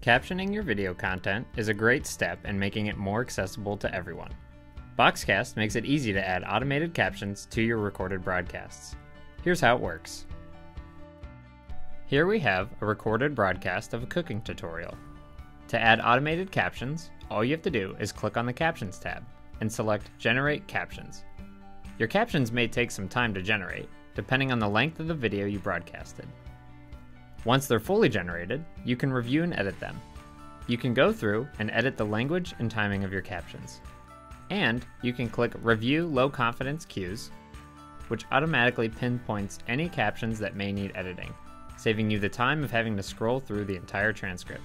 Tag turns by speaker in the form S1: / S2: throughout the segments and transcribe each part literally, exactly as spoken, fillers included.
S1: Captioning your video content is a great step in making it more accessible to everyone. BoxCast makes it easy to add automated captions to your recorded broadcasts. Here's how it works. Here we have a recorded broadcast of a cooking tutorial. To add automated captions, all you have to do is click on the Captions tab and select Generate Captions. Your captions may take some time to generate, depending on the length of the video you broadcasted. Once they're fully generated, you can review and edit them. You can go through and edit the language and timing of your captions. And you can click Review Low Confidence Cues, which automatically pinpoints any captions that may need editing, saving you the time of having to scroll through the entire transcript.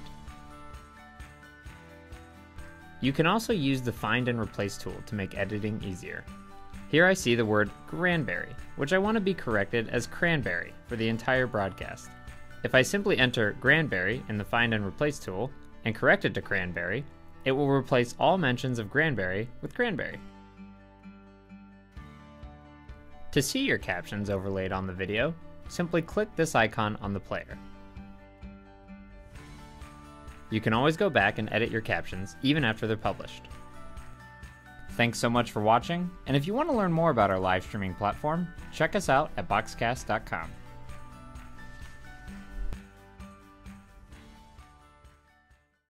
S1: You can also use the Find and Replace tool to make editing easier. Here I see the word Granberry, which I want to be corrected as Cranberry for the entire broadcast. If I simply enter Granberry in the Find and Replace tool and correct it to Cranberry, it will replace all mentions of Granberry with Cranberry. To see your captions overlaid on the video, simply click this icon on the player. You can always go back and edit your captions even after they're published. Thanks so much for watching, and if you want to learn more about our live streaming platform, check us out at box cast dot com.